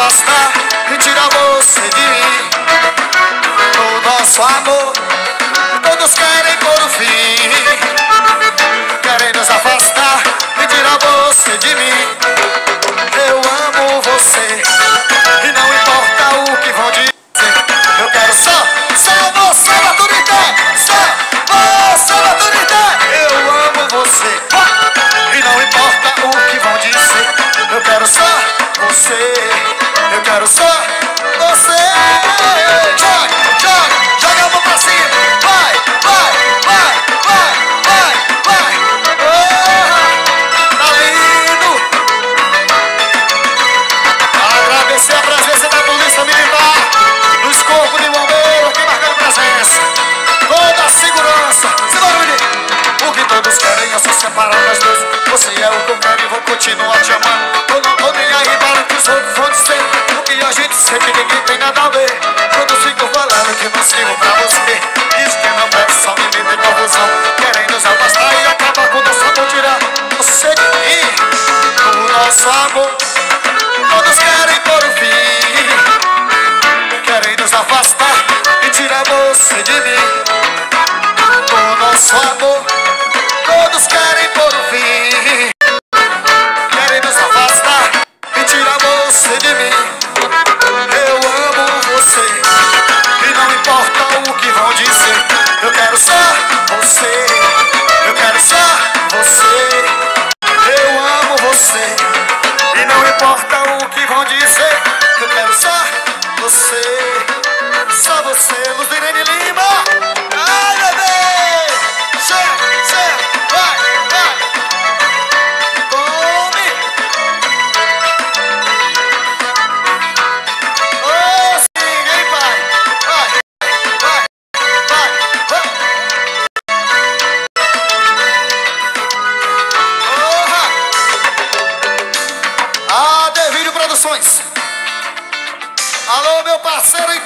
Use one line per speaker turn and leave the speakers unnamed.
afastar e tirar você de mim. O nosso amor, todos querem pôr o fim. Querem nos afastar e tirar você de mim. Eu amo você e não importa o que vão dizer. Eu quero só você, Baturité. Só você, Baturité. Eu amo você e não importa o que vão dizer. Eu quero só você. Eu quero só você. Joga, joga, joga a mão pra cima. Vai, vai, vai, vai, vai, vai. Oh, tá lindo. Agradecer a presença da Polícia Militar, dos corpos de bombeiro aqui marcando presença. Toda a segurança. Simbora, menino. O que todos querem é se separar das duas. Você é o que eu quero e vou continuar te amando. Eu não tô nem aí para o que os outros vão dizer. O que a gente sente ninguém tem nada a ver. Todos ficam falando que não sirvo pra você. Diz que não é só me meter confusão. Querem nos afastar e acabar com o nosso amor. Tirar você de mim. O nosso amor, todos querem pôr o fim. Querem nos afastar e tirar você de mim. O nosso amor, todos querem pôr o fim. Querem nos afastar e tirar você de mim. Eu amo você e não importa o que vão dizer. Eu quero só você. Eu quero só você. Eu amo você e não importa o que vão dizer. Eu quero só você. Só você, Luz Irene Lima. Ai, bebê. Chega, vai, vai. Tome. Oh, sim, hein, pai. Vai, vai, vai, vai. Oha. Adevírio Produções. Alô, meu parceiro